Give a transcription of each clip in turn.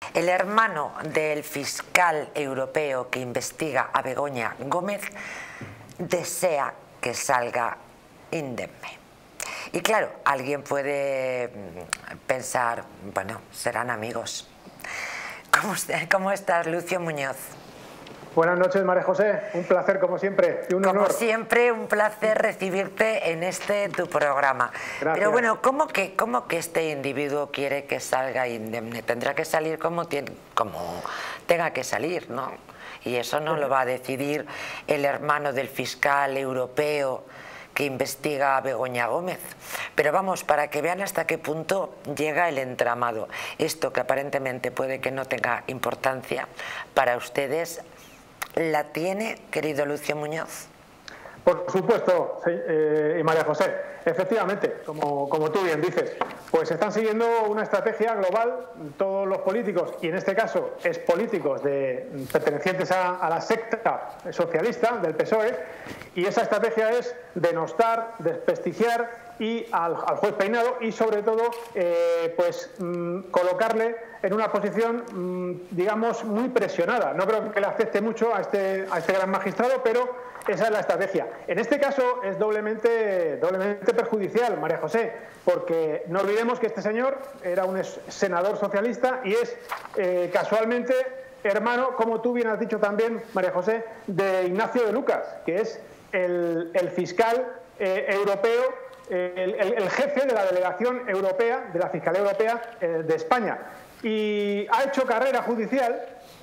El hermano del fiscal europeo que investiga a Begoña Gómez desea que salga indemne. Y claro, alguien puede pensar, bueno, serán amigos. ¿Cómo estás, Lucio Muñoz? Buenas noches, María José. Un placer, como siempre, y un honor. Como siempre, un placer recibirte en tu programa. Gracias. Pero bueno, ¿cómo que este individuo quiere que salga indemne? Tendrá que salir como tenga que salir, ¿no? Y eso no lo va a decidir el hermano del fiscal europeo que investiga a Begoña Gómez. Pero vamos, para que vean hasta qué punto llega el entramado. Esto que aparentemente puede que no tenga importancia para ustedes, ¿la tiene, querido Lucio Muñoz? Por supuesto, María José. Efectivamente, como tú bien dices, pues están siguiendo una estrategia global todos los políticos, y en este caso expolíticos pertenecientes a la secta socialista del PSOE, y esa estrategia es denostar, desprestigiar al juez Peinado y sobre todo colocarle en una posición digamos muy presionada. No creo que le afecte mucho a este gran magistrado, pero esa es la estrategia. En este caso es doblemente perjudicial, María José, porque no olvidemos que este señor era un senador socialista y es casualmente hermano, como tú bien has dicho también, María José, de Ignacio de Lucas, que es el fiscal europeo, el jefe de la delegación europea, de la Fiscalía Europea de España. Y ha hecho carrera judicial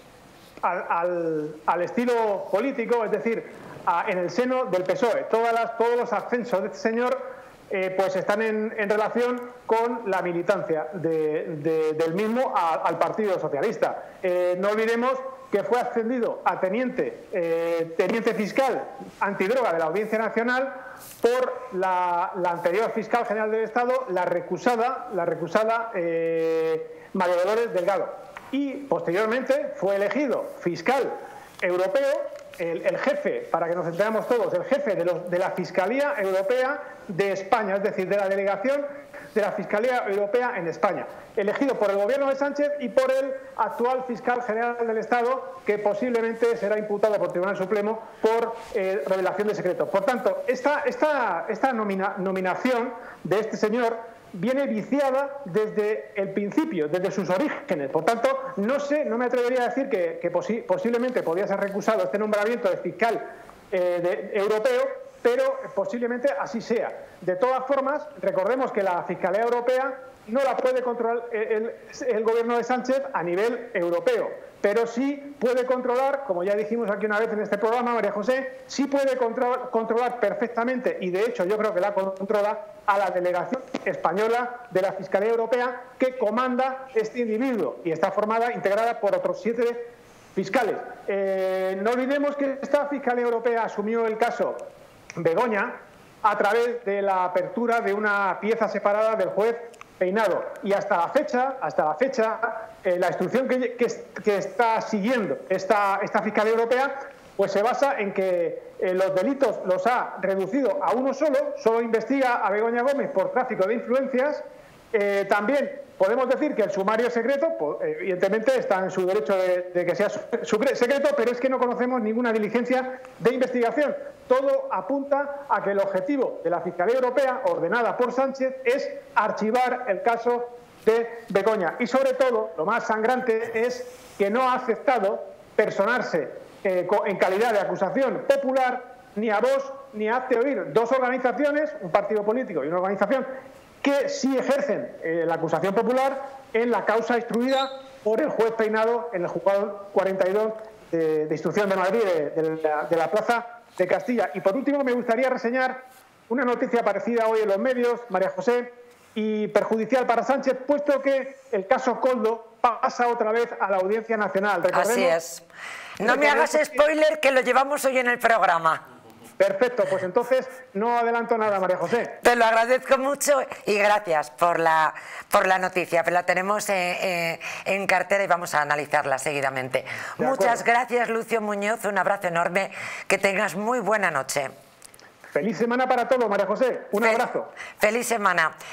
al estilo político, es decir, en el seno del PSOE. Todos los ascensos de este señor pues están en relación con la militancia del mismo al Partido Socialista. No olvidemos que fue ascendido a teniente fiscal antidroga de la Audiencia Nacional por la anterior fiscal general del Estado, la recusada María Dolores Delgado. Y posteriormente fue elegido fiscal europeo, el jefe, para que nos enteremos todos, el jefe de la Fiscalía Europea de España, es decir, de la delegación de la Fiscalía Europea en España, elegido por el gobierno de Sánchez y por el actual fiscal general del Estado, que posiblemente será imputado por Tribunal Supremo por revelación de secretos. Por tanto, esta nominación de este señor viene viciada desde el principio, desde sus orígenes. Por tanto, no me atrevería a decir que posiblemente podía ser recusado este nombramiento de fiscal europeo, pero posiblemente así sea. De todas formas, recordemos que la Fiscalía Europea no la puede controlar el gobierno de Sánchez a nivel europeo, pero sí puede controlar, como ya dijimos aquí una vez en este programa, María José, sí puede controlar perfectamente, y de hecho yo creo que la controla, a la delegación española de la Fiscalía Europea que comanda este individuo y está integrada por otros 7 fiscales. No olvidemos que esta Fiscalía Europea asumió el caso Begoña a través de la apertura de una pieza separada del juez Peinado, y hasta la fecha la instrucción que está siguiendo esta Fiscalía Europea pues se basa en que los delitos los ha reducido a uno solo investiga a Begoña Gómez por tráfico de influencias. También podemos decir que el sumario es secreto, pues, evidentemente está en su derecho de que sea secreto, pero es que no conocemos ninguna diligencia de investigación. Todo apunta a que el objetivo de la Fiscalía Europea, ordenada por Sánchez, es archivar el caso de Begoña. Y sobre todo, lo más sangrante es que no ha aceptado personarse en calidad de acusación popular ni a Vox ni a Hazte Oír, dos organizaciones, un partido político y una organización, que sí ejercen la acusación popular en la causa instruida por el juez Peinado en el juzgado 42 de Instrucción de Madrid, de la Plaza de Castilla. Y por último me gustaría reseñar una noticia aparecida hoy en los medios, María José, y perjudicial para Sánchez, puesto que el caso Koldo pasa otra vez a la Audiencia Nacional. Así es. No me hagas spoiler, que lo llevamos hoy en el programa. Perfecto, pues entonces no adelanto nada, María José. Te lo agradezco mucho y gracias por la noticia, pero la tenemos en cartera y vamos a analizarla seguidamente. Muchas gracias, Lucio Muñoz, un abrazo enorme, que tengas muy buena noche. Feliz semana para todos, María José, un abrazo. Feliz semana.